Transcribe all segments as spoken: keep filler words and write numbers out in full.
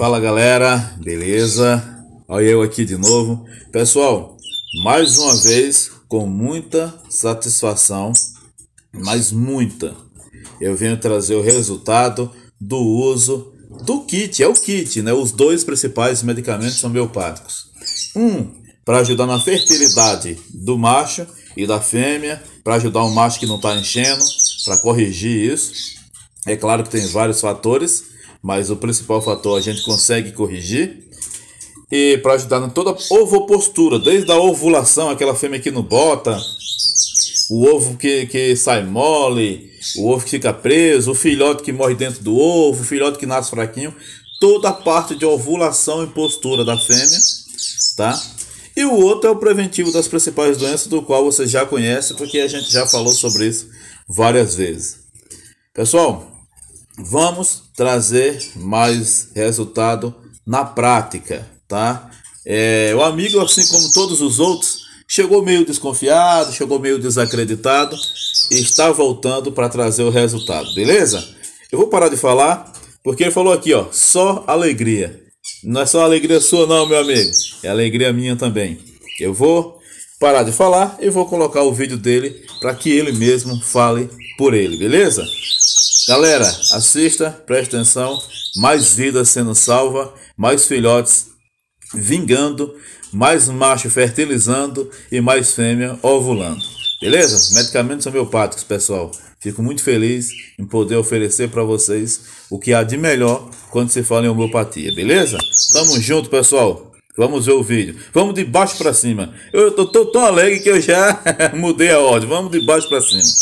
Fala galera, beleza? Olha eu aqui de novo. Pessoal, mais uma vez, com muita satisfação, mas muita, eu venho trazer o resultado do uso do kit, é o kit, né? Os dois principais medicamentos homeopáticos. Um, para ajudar na fertilidade do macho e da fêmea, para ajudar o macho que não está enchendo, para corrigir isso. É claro que tem vários fatores, mas o principal fator a gente consegue corrigir. E para ajudar em toda a ovopostura, desde a ovulação, aquela fêmea que não bota, o ovo que, que sai mole, o ovo que fica preso, o filhote que morre dentro do ovo, o filhote que nasce fraquinho, toda a parte de ovulação e postura da fêmea, tá? E o outro é o preventivo das principais doenças, do qual você já conhece, porque a gente já falou sobre isso várias vezes. Pessoal, vamos trazer mais resultado na prática, tá? É, o amigo, assim como todos os outros, chegou meio desconfiado, chegou meio desacreditado e está voltando para trazer o resultado, beleza? Eu vou parar de falar, porque ele falou aqui, ó, só alegria. Não é só alegria sua não, meu amigo, é alegria minha também. Eu vou parar de falar e vou colocar o vídeo dele para que ele mesmo fale por ele, beleza? Galera, assista, preste atenção, mais vidas sendo salva, mais filhotes vingando, mais macho fertilizando e mais fêmea ovulando, beleza? Medicamentos homeopáticos, pessoal. Fico muito feliz em poder oferecer para vocês o que há de melhor quando se fala em homeopatia, beleza? Tamo junto, pessoal. Vamos ver o vídeo. Vamos de baixo para cima. Eu tô, tô tão alegre que eu já mudei a ordem. Vamos de baixo para cima.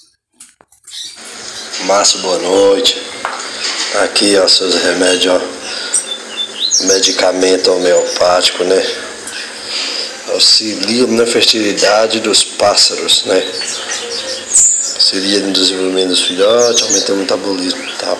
Márcio, boa noite. Aqui, ó, seus remédios, ó. Medicamento homeopático, né? Auxilia na fertilidade dos pássaros, né? Auxilia no desenvolvimento dos filhotes, aumenta o metabolismo e tal.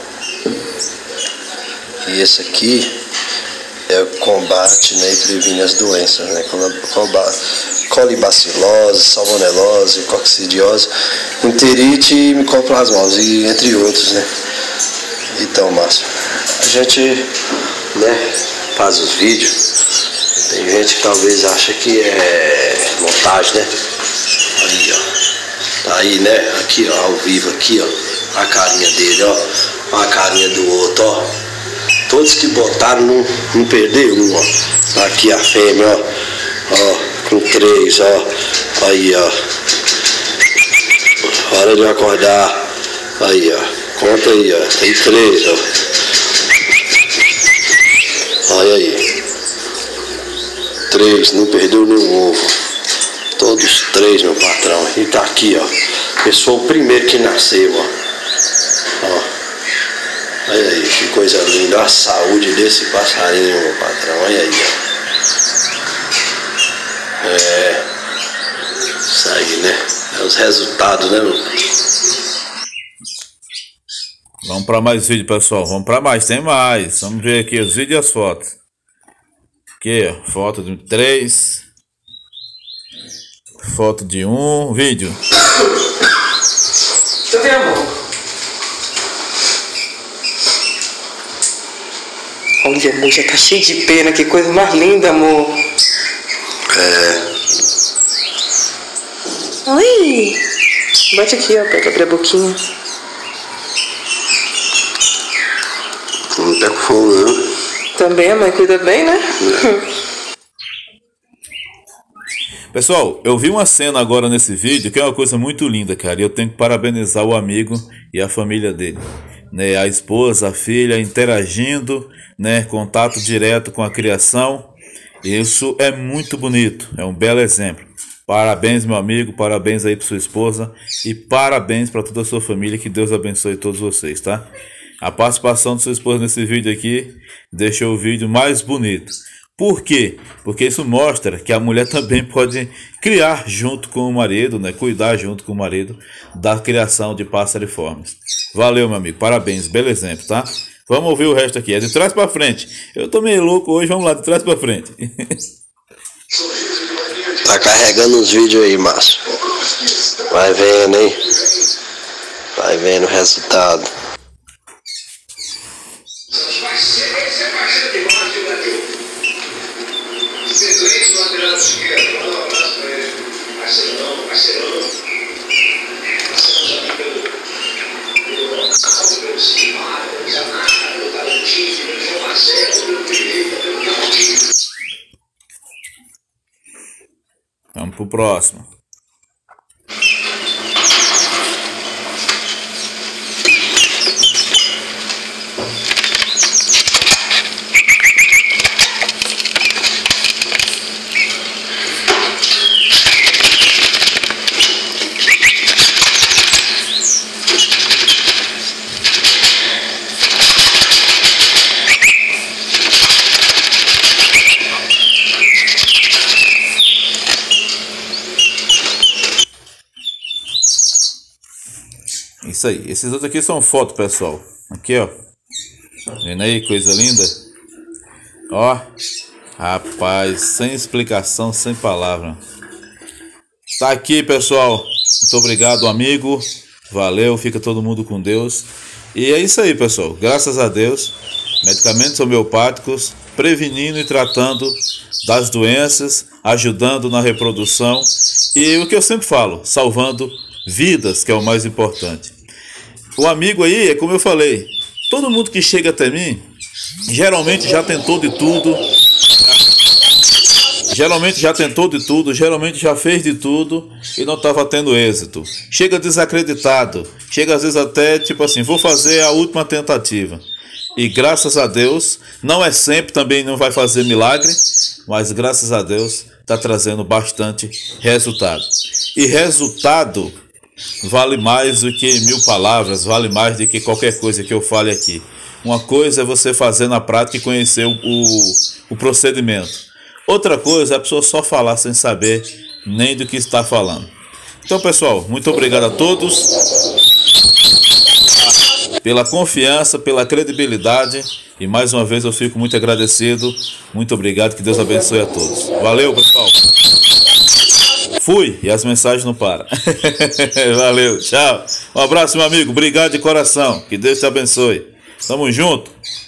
E esse aqui é o combate, né, e previne as doenças, né? Colibacilose, salmonelose, coccidiose, enterite e micoplasmose, e entre outros, né? Então, Márcio, a gente, né, faz os vídeos, tem gente que talvez acha que é montagem, né? Aí, ó, tá aí, né? Aqui, ó, ao vivo, aqui, ó, a carinha dele, ó, a carinha do outro, ó. Todos que botaram não, não perderam um, ó. Aqui a fêmea, ó, ó, com três, ó, aí, ó. Hora de acordar, aí, ó, conta aí, ó, tem três, ó. Olha aí, três, não perdeu nenhum ovo, todos três, meu patrão. E tá aqui, ó, esse foi o primeiro que nasceu, ó, ó, olha aí, que coisa linda, a saúde desse passarinho, meu patrão, olha aí, ó, é, isso aí, né, é os resultados, né, meu? Vamos para mais vídeo, pessoal. Vamos para mais, tem mais. Vamos ver aqui os vídeos e as fotos. Aqui, ó, foto de três. Foto de um. Vídeo. Deixa eu ver, amor. Olha, amor, já tá cheio de pena. Que coisa mais linda, amor. É. Oi. Bate aqui, ó, pra abrir a boquinha. Não tá com fome, não. Também a mãe cuida bem, né? É. Pessoal, eu vi uma cena agora nesse vídeo que é uma coisa muito linda, cara. E eu tenho que parabenizar o amigo e a família dele, né? A esposa, a filha interagindo, né? Contato direto com a criação. Isso é muito bonito, é um belo exemplo. Parabéns, meu amigo, parabéns aí para sua esposa e parabéns para toda a sua família. Que Deus abençoe todos vocês, tá? A participação de sua esposa nesse vídeo aqui deixou o vídeo mais bonito. Por quê? Porque isso mostra que a mulher também pode criar junto com o marido, né? Cuidar junto com o marido da criação de passeriformes. Valeu, meu amigo. Parabéns. Belo exemplo, tá? Vamos ouvir o resto aqui. É de trás para frente. Eu tô meio louco hoje. Vamos lá, de trás para frente. Tá carregando os vídeos aí, Márcio. Vai vendo, hein? Vai vendo o resultado. Vai ser, vai ser, vai ser. Vamos pro próximo. Isso aí, esses outros aqui são fotos, pessoal. Aqui, ó. Vendo aí, coisa linda. Ó, rapaz, sem explicação, sem palavra. Tá aqui, pessoal. Muito obrigado, amigo. Valeu, fica todo mundo com Deus. E é isso aí, pessoal. Graças a Deus, medicamentos homeopáticos, prevenindo e tratando das doenças, ajudando na reprodução. E o que eu sempre falo, salvando vidas, que é o mais importante. O amigo aí, é como eu falei, todo mundo que chega até mim, geralmente já tentou de tudo, geralmente já tentou de tudo, geralmente já fez de tudo e não estava tendo êxito. Chega desacreditado, chega às vezes até tipo assim, vou fazer a última tentativa. E graças a Deus, não é sempre, também não vai fazer milagre, mas graças a Deus está trazendo bastante resultado. E resultado vale mais do que mil palavras, vale mais do que qualquer coisa que eu fale aqui. Uma coisa é você fazer na prática e conhecer o, o, o procedimento. Outra coisa é a pessoa só falar sem saber nem do que está falando. Então, pessoal, muito obrigado a todos pela confiança, pela credibilidade. E mais uma vez eu fico muito agradecido. Muito obrigado, que Deus abençoe a todos. Valeu, pessoal. Fui, e as mensagens não param. Valeu, tchau. Um abraço, meu amigo. Obrigado de coração. Que Deus te abençoe. Tamo junto.